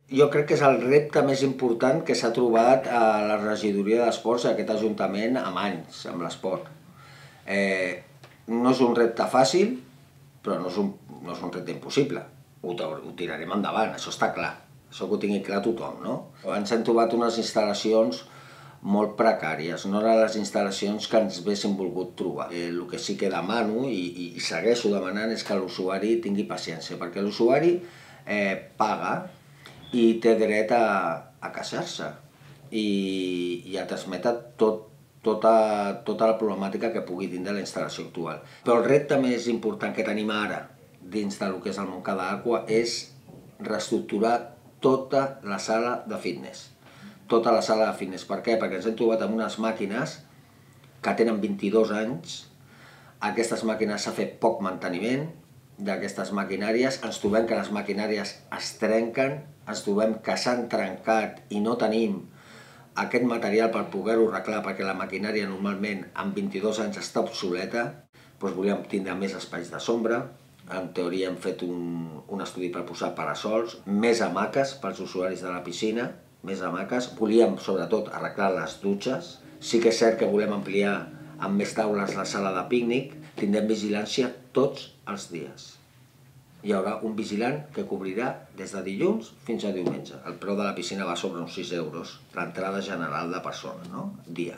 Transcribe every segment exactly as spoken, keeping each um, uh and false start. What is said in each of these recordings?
Jo crec que és el repte més important que s'ha trobat a la regidoria d'esports i aquest ajuntament amb anys, amb l'esport. Eh, no és un repte fàcil, però no és un, no és un repte impossible. Ho, ho tirarem endavant, això està clar. Això que ho tingui clar tothom, no? Ens hem trobat unes instal·lacions molt precàries, no eren les instal·lacions que ens haguéssim volgut trobar. Eh, el que sí que demano, i, i segueixo demanant, és que l'usuari tingui paciència, perquè l'usuari eh, paga i té dret a, a queixar-se i, i a transmetre tot, tota, tota la problemàtica que pugui tindre la instal·lació actual. Però el repte més important que tenim ara dins del que és el Montcada Aqua és reestructurar tota la sala de fitness. Tota la sala de fitness. Per què? Perquè ens hem trobat amb unes màquines que tenen vint-i-dos anys. Aquestes màquines s'ha fet poc manteniment d'aquestes maquinàries, ens trobem que les maquinàries es trenquen, ens trobem que s'han trencat i no tenim aquest material per poder-ho arreglar, perquè la maquinària normalment amb vint-i-dos anys està obsoleta, doncs volíem tindre més espais de sombra, en teoria hem fet un, un estudi per posar parasols, més hamaques pels usuaris de la piscina, més hamaques, volíem sobretot arreglar les dutxes, sí que és cert que volem ampliar amb més taules la sala de pícnic, tindrem vigilància tots els dies. Hi haurà un vigilant que cobrirà des de dilluns fins a diumenge. El preu de la piscina va sobre uns sis euros, l'entrada general de persona, no? Dia.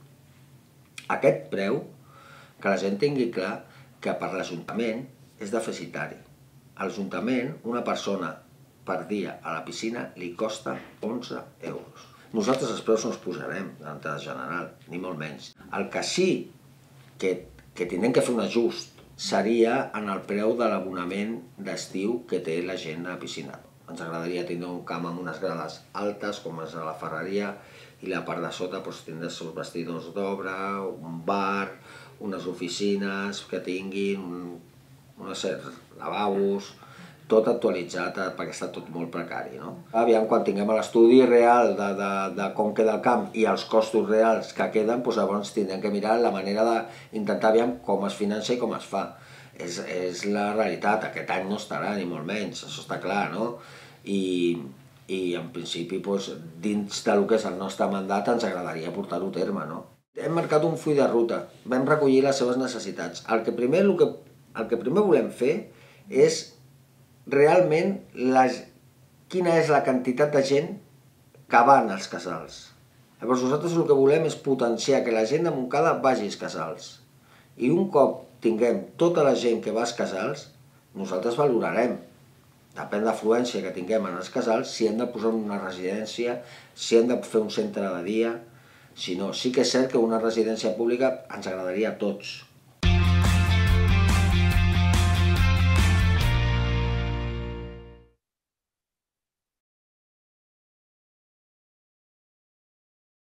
Aquest preu, que la gent tingui clar que per l'Ajuntament és deficitari. A l'Ajuntament, una persona per dia a la piscina li costa onze euros. Nosaltres els preus no els posarem de l'entrada general, ni molt menys. El que sí que, que tindrem que fer un ajust seria en el preu de l'abonament d'estiu que té la gent a la piscina. Ens agradaria tindre un camp amb unes grades altes, com és a la ferreria, i la part de sota doncs, tindre els vestidors d'obra, un bar, unes oficines que tinguin, un, unes lavabos, tot actualitzat perquè està tot molt precari. No? Aviam, quan tinguem l'estudi real de, de, de com queda el camp i els costos reals que queden, doncs llavors tindrem que mirar la manera d'intentar aviam com es finança i com es fa. És, és la realitat, aquest any no estarà ni molt menys, això està clar, no? I, i en principi doncs, dins del que és el nostre mandat ens agradaria portar-ho a terme. No? Hem marcat un full de ruta, vam recollir les seves necessitats. El que primer, el que, el que primer volem fer és realment les, quina és la quantitat de gent que van als casals. Llavors nosaltres el que volem és potenciar que la gent de Montcada vagi als casals. I un cop tinguem tota la gent que va als casals, nosaltres valorarem, depèn de l'afluència que tinguem en els casals, si hem de posar una residència, si hem de fer un centre de dia, si no. Sí que és cert que una residència pública ens agradaria a tots,